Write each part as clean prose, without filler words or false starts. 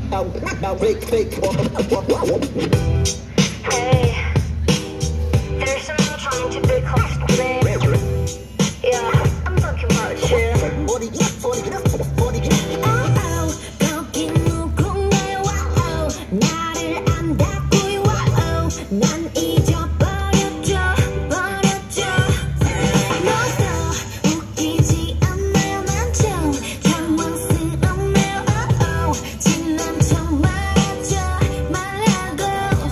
Hey, there's someone trying to be close to me. Yeah, I'm talking about you. 거기 누군가요? 나를 안다고요? 난 잊어버렸죠. 너도 웃기지 않나요? 난 좀 당황스럽네요. 지난 척 말하죠. 말하고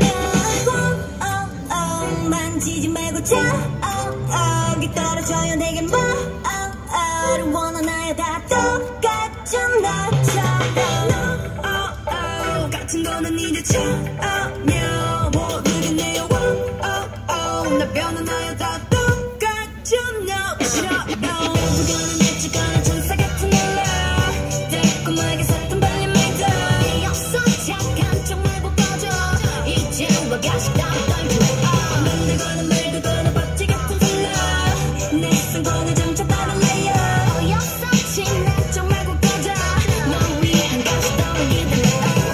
다녀. 만지지 말고 저기 떨어져요. 내게 뭐를 원하나요? 다 똑같죠. 나처럼 같은 거는 이제 전혀 모르겠네요. 나 변하나요? 다 똑같죠. 너처럼 누구는 내치거나 천사 같은 놀라 달콤하게 샀던 발림에도 없어. 착한 척 말고 꺼져. 이제 와가 식당에 떨죠. 만들거나 말거나 박쥐 같은 술라 내 성공을 점차 따라내요. 없어. 친한 척 말고 꺼져. 널 위한 가시 떠올리던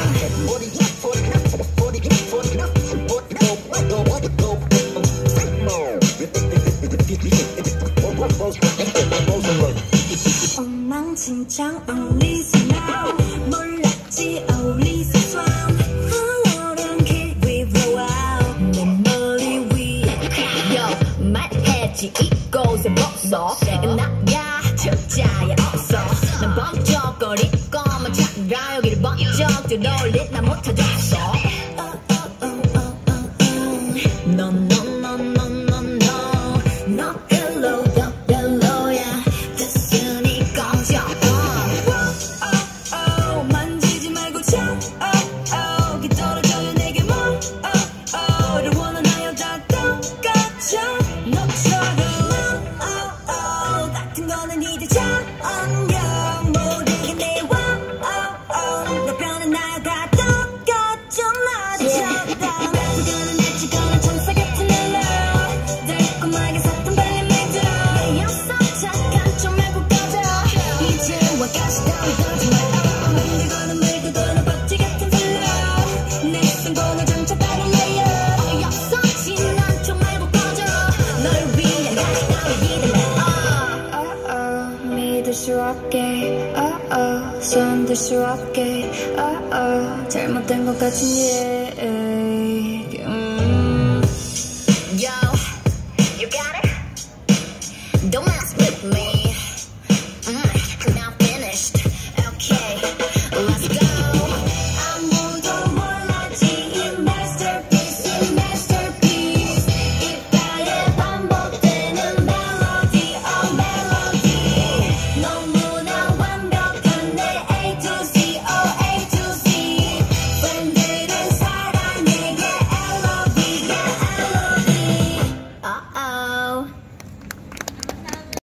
엉망진창 어울리서 now 몰랐지 어울리서 swam 흐르는 길 위로 wow 내 머리 위에 yo 말했지 이곳에 벗어 나야 적자야 없어 난 번쩍거리고만 찾아 여기를 번쩍 들어올릴 나 못하겠어. No no no no no no no 별로 더 별로야. 됐으니 꺼져. 만지지 말고 저기 떨어져요. 내게 뭐를 원하나요? 다 똑같죠. 너처럼 같은 거는 이제 전혀 모르겠네요. 나 변하나요? 다 똑같죠. 나처럼 그거는 내치거나 천사 같은 헬로 달콤하게 샀던 발림에도 없어. 착한 척 말고 꺼져. 이제 와가시 떠올리지 마. 만들거나 말거나 박쥐 같은 술로 내 성공을 점차 따라내요. 없어. 친한 척 말고 꺼져. 널 위한 가시 떠올리던 나 믿을 수 없게 손들 수 없게 잘못된 것 같은 예